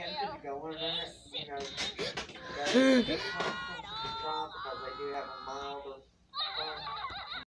tempted to go in it, but it's not because I do have a milder